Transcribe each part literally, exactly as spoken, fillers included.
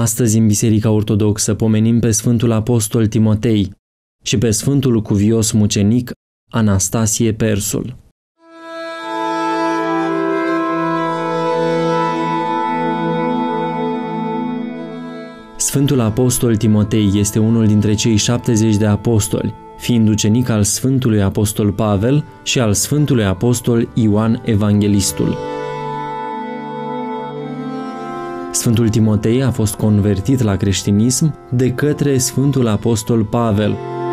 Astăzi, în Biserica Ortodoxă, pomenim pe Sfântul Apostol Timotei și pe Sfântul Cuvios Mucenic Anastasie Persul. Sfântul Apostol Timotei este unul dintre cei șaptezeci de apostoli, fiind ucenic al Sfântului Apostol Pavel și al Sfântului Apostol Ioan Evanghelistul. Sfântul Timotei a fost convertit la creștinism de către Sfântul Apostol Pavel.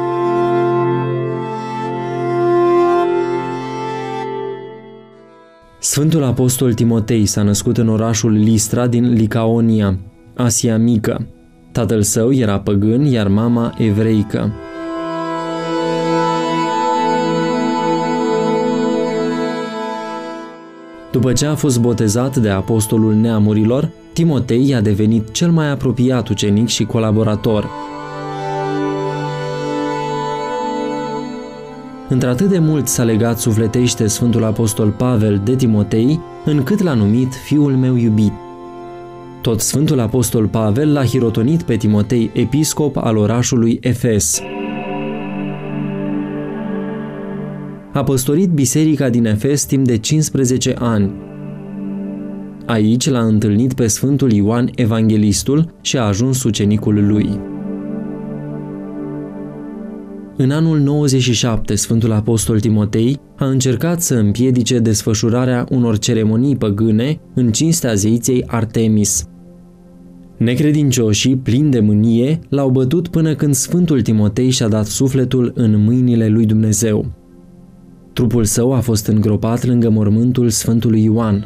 Sfântul Apostol Timotei s-a născut în orașul Listra din Licaonia, Asia Mică. Tatăl său era păgân, iar mama evreică. După ce a fost botezat de apostolul neamurilor, Timotei a devenit cel mai apropiat ucenic și colaborator. Într-atât de mult s-a legat sufletește Sfântul Apostol Pavel de Timotei, încât l-a numit fiul meu iubit. Tot Sfântul Apostol Pavel l-a hirotonit pe Timotei episcop al orașului Efes. A păstorit biserica din Efes timp de cincisprezece ani. Aici l-a întâlnit pe Sfântul Ioan Evanghelistul și a ajuns ucenicul lui. În anul nouăzeci și șapte, Sfântul Apostol Timotei a încercat să împiedice desfășurarea unor ceremonii păgâne în cinstea zeiței Artemis. Necredincioșii, plini de mânie, l-au bătut până când Sfântul Timotei și-a dat sufletul în mâinile lui Dumnezeu. Trupul său a fost îngropat lângă mormântul Sfântului Ioan.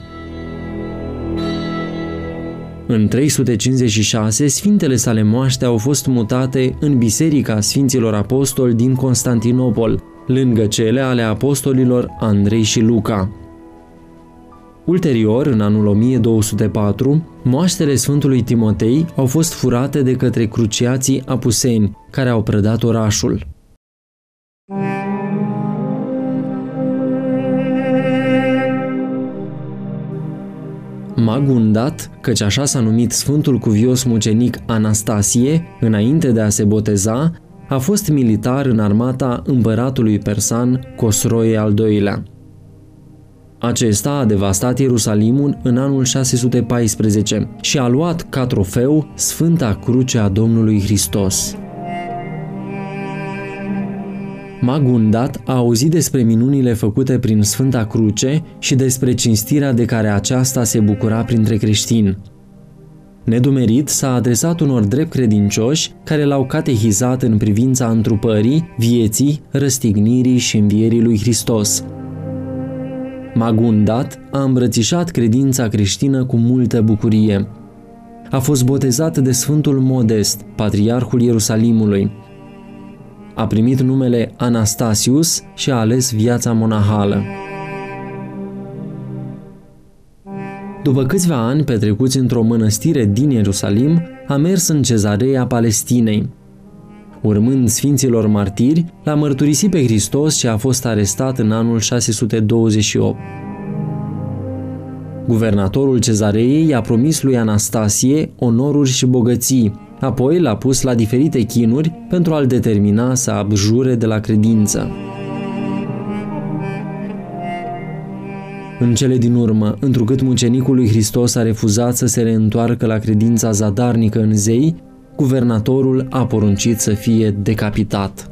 În trei sute cincizeci și șase, sfintele sale moaște au fost mutate în Biserica Sfinților Apostoli din Constantinopol, lângă cele ale apostolilor Andrei și Luca. Ulterior, în anul o mie două sute patru, moaștele Sfântului Timotei au fost furate de către cruciații apuseni, care au prădat orașul. Magundat, căci așa s-a numit Sfântul Cuvios Mucenic Anastasie, înainte de a se boteza, a fost militar în armata împăratului persan Cosroe al doilea. Acesta a devastat Ierusalimul în anul șase sute paisprezece și a luat ca trofeu Sfânta Cruce a Domnului Hristos. Magundat a auzit despre minunile făcute prin Sfânta Cruce și despre cinstirea de care aceasta se bucura printre creștini. Nedumerit, s-a adresat unor drept credincioși care l-au catehizat în privința întrupării, vieții, răstignirii și învierii lui Hristos. Magundat a îmbrățișat credința creștină cu multă bucurie. A fost botezat de Sfântul Modest, patriarhul Ierusalimului. A primit numele Anastasius și a ales viața monahală. După câțiva ani petrecuți într-o mănăstire din Ierusalim, a mers în Cezarea Palestinei. Urmând Sfinților Martiri, l-a mărturisit pe Hristos și a fost arestat în anul șase sute douăzeci și opt. Guvernatorul Cezareei i-a promis lui Anastasie onoruri și bogății, apoi l-a pus la diferite chinuri pentru a-l determina să abjure de la credință. În cele din urmă, întrucât mucenicul lui Hristos a refuzat să se reîntoarcă la credința zadarnică în zei, guvernatorul a poruncit să fie decapitat.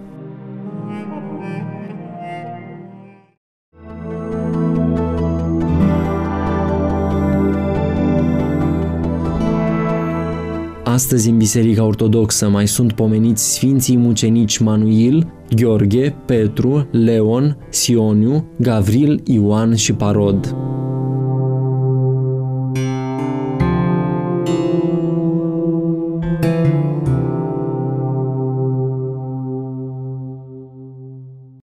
Astăzi, în Biserica Ortodoxă, mai sunt pomeniți Sfinții Mucenici Manuil, Gheorghe, Petru, Leon, Sioniu, Gavril, Ioan și Parod.